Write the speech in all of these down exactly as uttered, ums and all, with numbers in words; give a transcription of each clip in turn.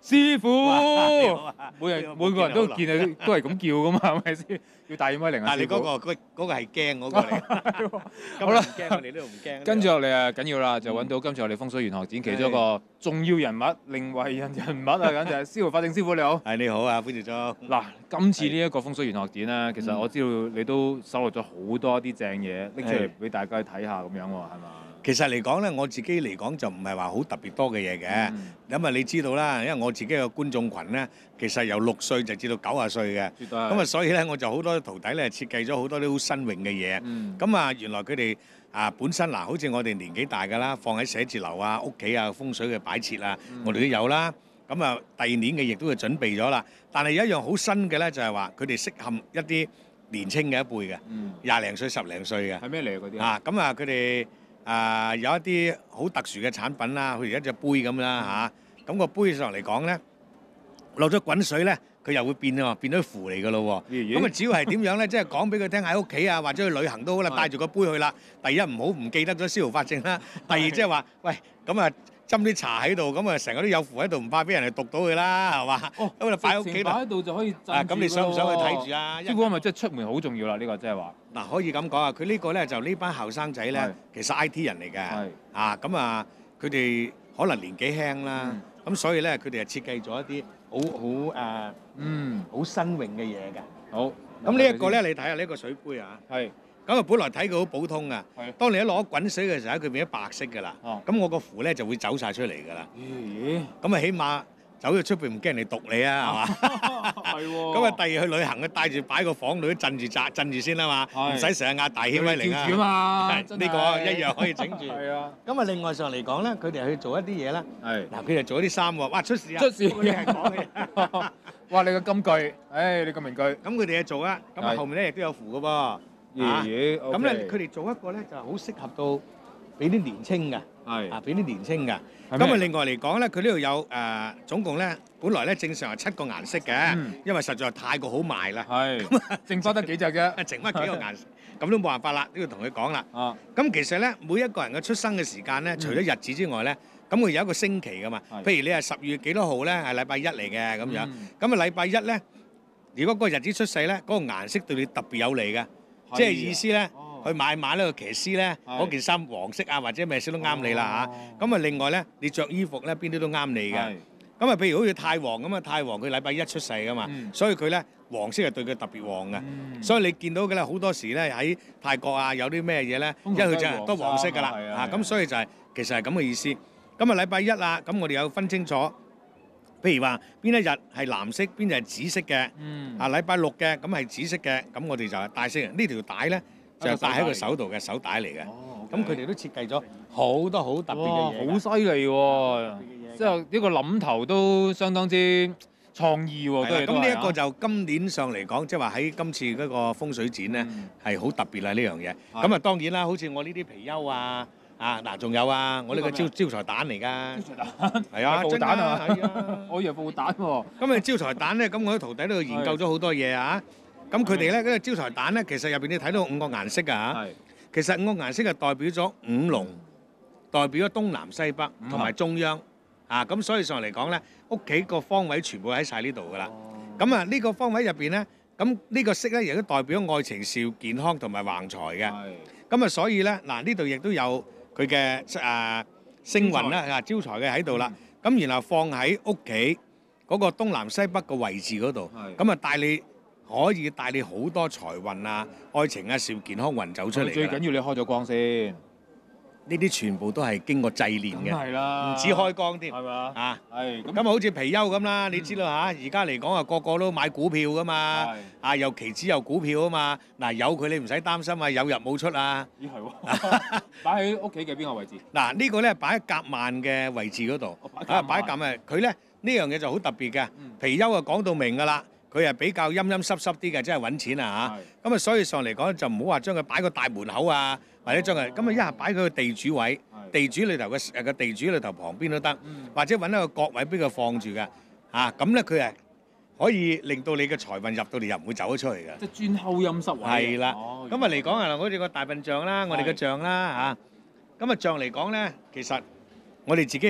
師傅，每人每個人都見你都係咁叫噶嘛，係咪先？要大耳威靈啊！ 但係你嗰個嗰嗰個係驚嗰個嚟。好啦，唔驚，我哋呢度唔驚。 跟住落嚟啊，緊要啦，就揾到今次我哋風水玄學展其中一個重要人物、靈為人人物啊，咁就係司徒法正師傅，你好。 係你好啊，潘兆忠。 嗱，今次呢一個風水玄學展咧，其實我知道你都搜羅咗好多啲正嘢拎出嚟俾大家睇下咁樣喎，係嘛？ 其實嚟講咧，我自己嚟講就唔係話好特別多嘅嘢嘅，因為你知道啦，因為我自己嘅觀眾群咧，其實由六歲就至到九十歲嘅，咁啊所以咧我就好多徒弟咧設計咗好多啲好新穎嘅嘢，咁啊原來佢哋啊本身嗱，好似我哋年紀大㗎啦，放喺寫字樓啊、屋企啊、風水嘅擺設啊，我哋都有啦。咁啊第二年嘅亦都係準備咗啦，但係有一樣好新嘅咧，就係話佢哋適合一啲年青嘅一輩嘅，廿零歲、十零歲嘅。 係咩嚟嗰啲啊？咁啊佢哋。啊、呃，有一啲好特殊嘅產品啦，好似一隻杯咁啦嚇，咁、個杯上嚟講咧，落咗滾水咧，佢又會變啊，變咗符嚟㗎咯喎。咁啊，主要係點樣咧？即係講俾佢聽喺屋企啊，或者去旅行都好啦，帶住個杯去啦。第一唔好唔記得咗司徒法正啦，第二即係話，喂，咁啊斟啲茶喺度，咁啊成日都有符喺度，唔怕俾人哋讀到佢啦，係嘛？ 哦， 咁啊擺喺屋企度， 擺喺度就可以鎮住。 啊，咁你想唔想去睇住啊？ 師傅係咪即係出門好重要啦？呢個即係話。 嗱，可以咁講啊！佢呢個咧就呢班後生仔咧，其實 I T 人嚟嘅，啊咁啊，佢哋可能年紀輕啦，咁所以咧佢哋係設計咗一啲好好誒，嗯，好新穎嘅嘢嘅。好，咁呢一個咧，你睇下呢個水杯啊，係，咁啊本來睇佢好普通噶，當你一攞滾水嘅時候，佢變咗白色噶啦，咁我個符咧就會走晒出嚟噶啦，咦，咁啊起碼。走咗出邊唔驚人哋毒你啊，係嘛？係喎。咁啊，第二去旅行，佢帶住擺個房度都鎮住紮鎮住先啦嘛，唔使成日嗌大顯威靈啊。照住嘛，呢個一樣可以整住。係啊。咁啊，另外上嚟講咧，佢哋去做一啲嘢咧。係。嗱，佢哋做一啲衫喎，哇出事啊！出事。嗰啲係講嘅。哇！你個金句，誒你個名句。咁佢哋去做啊，咁啊後面咧亦都有符嘅噃。爺爺。咁咧，佢哋做一個咧就係好適合到俾啲年青嘅。係啊，俾啲年青嘅。咁啊，另外嚟講咧，佢呢度有誒總共咧，本來咧正常係七個顏色嘅，因為實在太過好賣啦。係。咁啊，剩翻得幾隻啫？剩翻幾個顏色，咁都冇辦法啦，都要同佢講啦。啊。咁其實咧，每一個人嘅出生嘅時間咧，除咗日子之外咧，咁佢有一個星期噶嘛。係。譬如你係十月幾多號咧，係禮拜一嚟嘅咁樣。咁啊，禮拜一咧，如果嗰個日子出世咧，嗰個顏色對你特別有利嘅，即係意思咧。去買買呢個騎師咧，嗰件衫黃色啊，或者咩色都啱你啦嚇。咁啊，另外咧，你着衣服咧，邊啲都啱你嘅。咁啊，譬如好似太黃咁啊，太黃佢禮拜一出世噶嘛，所以佢咧黃色係對佢特別旺嘅。所以你見到嘅咧，好多時咧喺泰國啊，有啲咩嘢咧，一去就都黃色噶啦嚇。咁所以就係其實係咁嘅意思。咁啊，禮拜一啦，咁我哋有分清楚，譬如話邊一日係藍色，邊日係紫色嘅。啊，禮拜六嘅咁係紫色嘅，咁我哋就係帶色。呢條帶咧。就戴喺個手度嘅手帶嚟嘅，咁佢哋都設計咗好多好特別嘅嘢， 好犀利喎！即係呢個諗頭都相當之創意喎。 係啦，咁呢一個就今年上嚟講，即係話喺今次嗰個風水展咧係好特別啦呢樣嘢。咁啊當然啦，好似我呢啲貔貅啊，啊嗱仲有啊，我呢個招招財蛋嚟㗎， 招財蛋係啊， 真蛋啊， 係啊， 我以為布蛋喎。 咁啊招財蛋咧，咁我啲徒弟都研究咗好多嘢啊。咁佢哋咧嗰個招財蛋咧，其實入邊你睇到五個顏色㗎嚇。其實五個顏色係代表咗五龍，代表咗東南西北同埋中央。啊，咁所以上嚟講咧，屋企個方位全部喺晒呢度㗎啦。咁啊呢個方位入邊咧，咁呢個色咧亦都代表愛情、事、健康同埋橫財嘅。咁啊所以咧嗱呢度亦都有佢嘅誒星雲啦啊招財嘅喺度啦。咁然後放喺屋企嗰個東南西北個位置嗰度，咁啊帶你。可以帶你好多財運啊、愛情啊、事業健康運走出嚟。 最緊要你開咗光先， 呢啲全部都係經過製煉嘅， 係啦， 唔止開光添， 係嘛？ 啊， 係咁啊，好似貔貅咁啦，你知道嚇，而家嚟講啊，個個都買股票噶嘛，啊，又期指又股票啊嘛，嗱，有佢你唔使擔心啊，有入冇出啊。 咦係喎，擺喺屋企嘅邊個位置？ 嗱，呢個咧擺喺夾萬嘅位置嗰度，啊，擺喺夾萬，佢咧呢樣嘢就好特別嘅，貔貅啊講到明㗎啦。佢係比較陰陰濕濕啲嘅，即係揾錢啊嚇。咁啊，所以上嚟講就唔好話將佢擺個大門口啊，或者將佢咁啊，一係擺佢個地主位，地主裏頭嘅誒個地主裏頭旁邊都得，或者揾一個角位俾佢放住嘅嚇。咁咧佢係可以令到你嘅財運入到嚟又唔會走咗出去嘅。 即係專溝陰濕位。 係啦。咁啊嚟講啊，好似個大笨象啦，我哋嘅象啦嚇。咁啊象嚟講咧，其實我哋自己去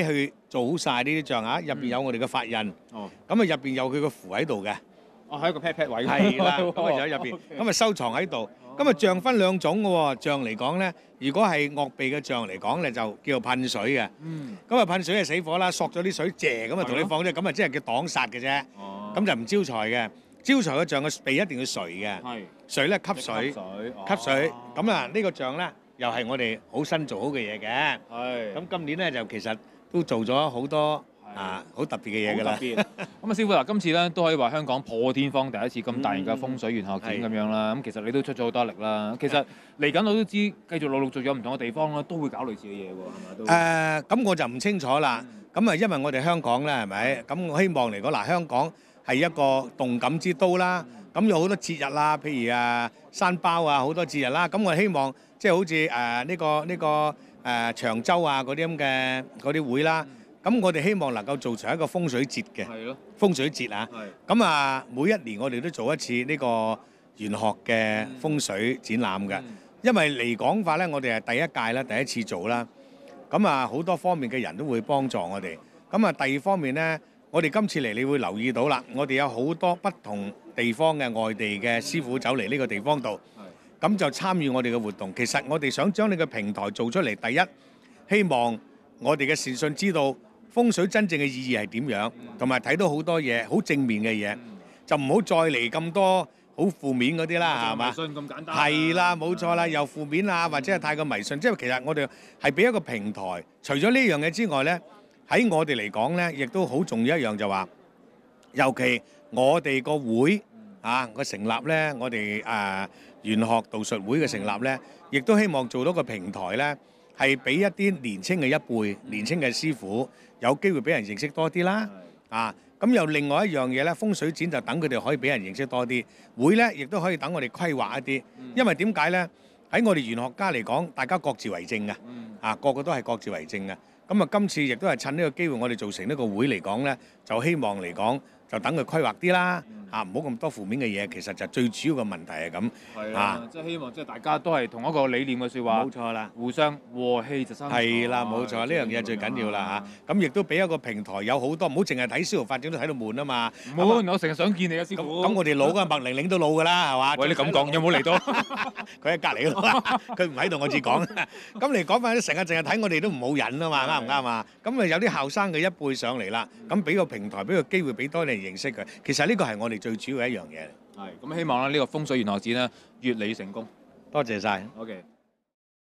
做好晒呢啲帳啊，入邊有我哋嘅法印，咁哦， 啊入邊有佢個符喺度嘅， 哦係一個 pat pat 位。 係啦，咁啊就喺入邊，咁啊收藏喺度。咁啊帳分兩種嘅喎，帳嚟講咧，如果係樂秘嘅帳嚟講咧，就叫做噴水嘅。 嗯。 咁啊噴水係死火啦，索咗啲水謝咁啊同你係咯放啫，咁啊即係叫擋煞嘅啫。 哦。 咁就唔招財嘅，招財嘅帳嘅鼻一定要垂嘅， 係。 垂咧吸水， 吸水。 吸水。 哦咁啊呢個帳咧又係我哋好新做好嘅嘢嘅。 係。 咁今年咧就其實都做咗好多啊好特別嘅嘢㗎啦。 好特別。咁啊，師傅嗱，今次咧都可以話香港破天荒第一次咁大型嘅風水玄學展咁樣啦。咁其實你都出咗好多力啦。其實嚟緊我都知，繼續陸陸續續有唔同嘅地方啦，都會搞類似嘅嘢喎，係咪都？ 誒，咁我就唔清楚啦。咁啊，因為我哋香港咧係咪？咁我希望嚟講嗱，香港係一個動感之都啦。咁有好多節日啦，譬如啊山包啊，好多節日啦。咁我希望即係好似誒呢個呢個誒長洲啊嗰啲咁嘅嗰啲會啦。咁我哋希望能夠做成一個風水節嘅。 係咯。 風水節啊。係。咁啊，每一年我哋都做一次呢個玄學嘅風水展覽嘅。因為嚟講法咧，我哋係第一屆啦，第一次做啦。咁啊，好多方面嘅人都會幫助我哋。咁啊，第二方面咧，我哋今次嚟，你會留意到啦，我哋有好多不同地方嘅外地嘅師傅走嚟呢個地方度，咁就參與我哋嘅活動。其實我哋想將呢個平台做出嚟，第一希望我哋嘅善信知道風水真正嘅意義係點樣，同埋睇到好多嘢好正面嘅嘢，就唔好再嚟咁多好負面嗰啲啦，係嘛？ 迷信咁簡單。 係啦，冇錯啦，又負面啊，或者係太過迷信。即係其實我哋係俾一個平台。除咗呢樣嘢之外咧，喺我哋嚟講咧，亦都好重要一樣就話，尤其我哋個會啊個成立咧，我哋誒玄學道術會嘅成立咧，亦都希望做到個平台咧，係俾一啲年青嘅一輩、年青嘅師傅有機會俾人認識多啲啦。啊！咁又另外一樣嘢咧，風水展就等佢哋可以俾人認識多啲，會咧亦都可以等我哋規劃一啲，因為點解咧？喺我哋玄學家嚟講，大家各自為政嘅，啊個個都係各自為政嘅。咁啊，今次亦都係趁呢個機會，我哋做成呢個會嚟講咧，就希望嚟講就等佢規劃啲啦，嚇唔好咁多負面嘅嘢。其實就最主要嘅問題係咁， 係啊，即係希望即係大家都係同一個理念嘅説話， 冇錯啦， 互相和氣就生財。 係啦，冇錯，呢樣嘢最緊要啦嚇。咁亦都俾一個平台，有好多唔好淨係睇師傅發展都睇到悶啊嘛。 唔好，我成日想見你啊，師傅。 咁我哋老嘅麥玲玲都老㗎啦，係嘛？ 喂，你咁講有冇嚟到？ 佢喺隔離嗰度，佢唔喺度，我至講。咁你講翻啲成日淨係睇我哋都唔好癮啊嘛，啱唔啱啊？咁啊有啲後生嘅一輩上嚟啦，咁俾個平台，俾個機會俾多啲人認識佢。其實呢個係我哋最主要嘅一樣嘢。 係，咁希望咧呢個風水玄學展咧越嚟越成功。 多謝晒。 OK。